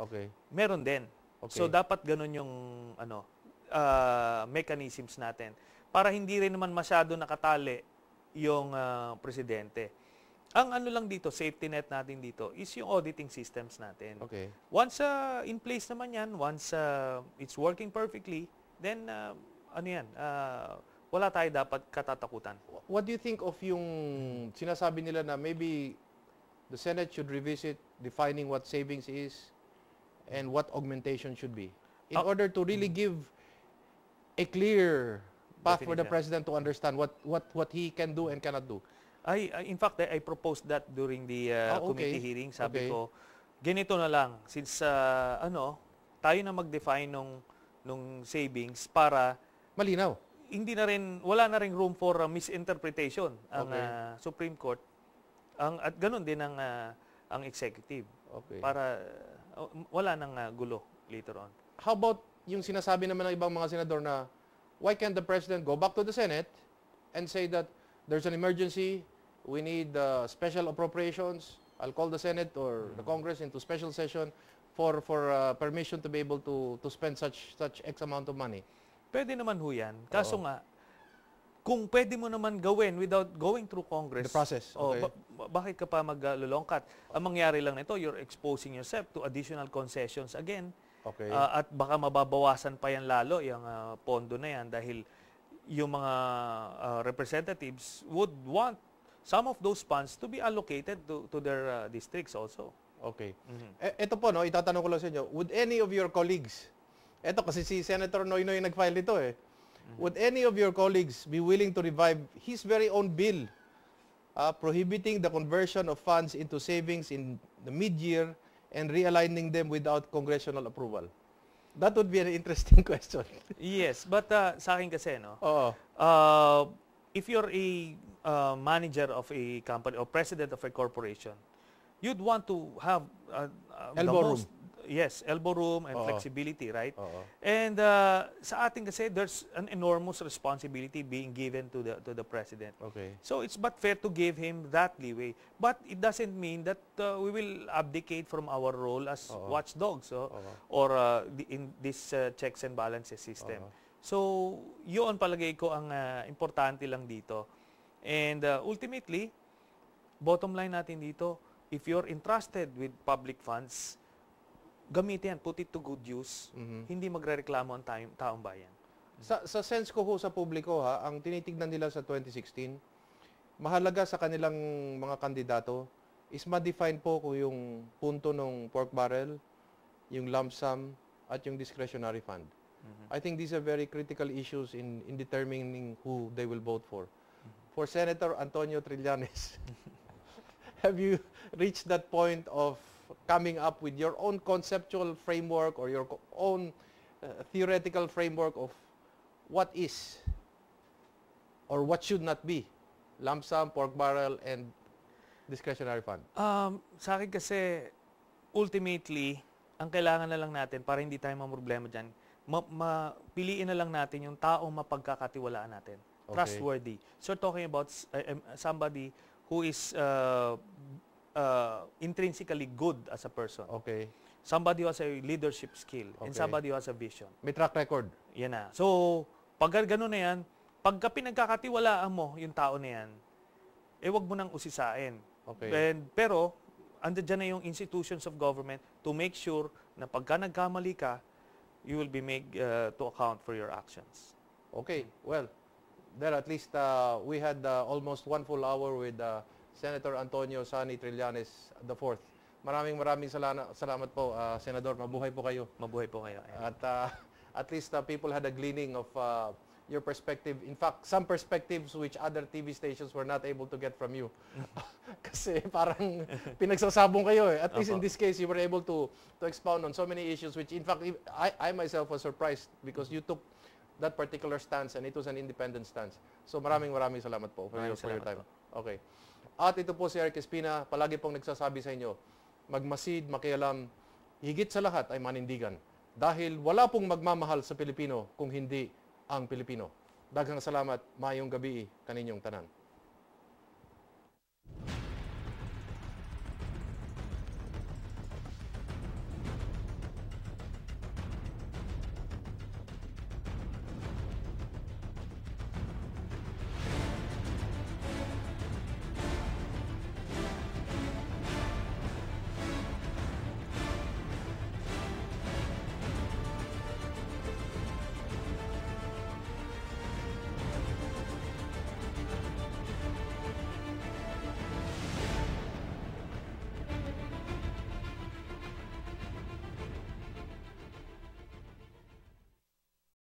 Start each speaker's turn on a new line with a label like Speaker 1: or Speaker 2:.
Speaker 1: Okay.
Speaker 2: meron din.
Speaker 1: Okay.
Speaker 2: So dapat ganun yung mechanisms natin para hindi rin naman masyado nakatali yung presidente. Ang ano lang dito, safety net natin dito is yung auditing systems natin.
Speaker 1: Okay.
Speaker 2: Once in place naman yan, once it's working perfectly, then wala tayo dapat katatakutan.
Speaker 1: What do you think of yung sinasabi nila na maybe the Senate should revisit defining what savings is and what augmentation should be in order to really give a clear path for the president to understand what he can do and cannot do?
Speaker 2: In fact, I proposed that during the committee hearing. Sabi ko, ganito na lang, since tayo na mag-define nung savings para
Speaker 1: malinaw.
Speaker 2: Wala na ring room for misinterpretation ang Supreme Court. At ganun din ang executive.
Speaker 1: Okay.
Speaker 2: Para wala nang gulo later on.
Speaker 1: How about yung sinasabi naman ng ibang mga senador na why can't the president go back to the Senate and say that there's an emergency, we need special appropriations, I'll call the Senate or the Congress into special session for permission to be able to spend such X amount of money?
Speaker 2: Pwede naman ho yan. Kaso nga, kung pwede mo naman gawin without going through Congress,
Speaker 1: the process. Okay.
Speaker 2: Bakit ka pa maglulongkat? Ang mangyari lang nito, you're exposing yourself to additional concessions again.
Speaker 1: Okay.
Speaker 2: At baka mababawasan pa yan lalo, yung pondo na yan, dahil yung mga representatives would want some of those funds to be allocated to their districts also.
Speaker 1: Okay. Ito po, itatanong ko lang sa inyo, would any of your colleagues, ito kasi si Senator Noynoy nag-file ito would any of your colleagues be willing to revive his very own bill prohibiting the conversion of funds into savings in the mid-year and realigning them without congressional approval? That would be an interesting question.
Speaker 2: Yes, but sa akin kasi, if you're a manager of a company or president of a corporation, you'd want to have
Speaker 1: elbow room.
Speaker 2: Yes, elbow room and flexibility, right? And sa atin kasi, there's an enormous responsibility being given to the president.
Speaker 1: Okay.
Speaker 2: So it's but fair to give him that leeway. But it doesn't mean that we will abdicate from our role as watchdogs or in this checks and balances system. So yun palagay ko ang importante lang dito. And ultimately, bottom line natin dito, if you're entrusted with public funds, gamitin yan, put it to good use, hindi magrereklamo ang taong bayan.
Speaker 1: Sa sense ko sa publiko ang tinitignan nila sa 2016, mahalaga sa kanilang mga kandidato is ma-define po kung yung punto ng pork barrel, yung lump sum, at yung discretionary fund. I think these are very critical issues in determining who they will vote for. For Senator Antonio Trillanes, have you reached that point of coming up with your own conceptual framework or your own theoretical framework of what is or what should not be lump sum, pork barrel, and discretionary fund?
Speaker 2: Sa akin kasi, ultimately, ang kailangan na lang natin para hindi tayo mamroblema dyan, piliin na lang natin yung taong mapagkakatiwalaan natin. Trustworthy. So talking about somebody who is intrinsically good as a person.
Speaker 1: Okay.
Speaker 2: Somebody who has a leadership skill and somebody who has a vision.
Speaker 1: May track record.
Speaker 2: Yan na. So, pag gano'n na yan, pagka pinagkakatiwalaan mo yung tao na yan, wag mo nang usisain.
Speaker 1: Okay.
Speaker 2: Pero, andyan dyan na yung institutions of government to make sure na pagka nagkamali ka, you will be made to account for your actions.
Speaker 1: Okay. Well, there at least we had almost 1 full hour with Senator Antonio Sani Trillanes IV. Maraming salamat po, Senador. Mabuhay po kayo.
Speaker 2: Mabuhay po kayo.
Speaker 1: At least people had a gleaning of your perspective. In fact, some perspectives which other TV stations were not able to get from you. Kasi parang pinagsasabong kayo At least in this case, you were able to expound on so many issues which in fact, I myself was surprised because you took that particular stance and it was an independent stance. So maraming salamat po for your time. Okay. At ito po si Eric Espina, palagi pong nagsasabi sa inyo, magmasid, makialam, higit sa lahat ay manindigan. Dahil wala pong magmamahal sa Pilipino kung hindi ang Pilipino. Daghang salamat, maayong gabi kaninyong tanan.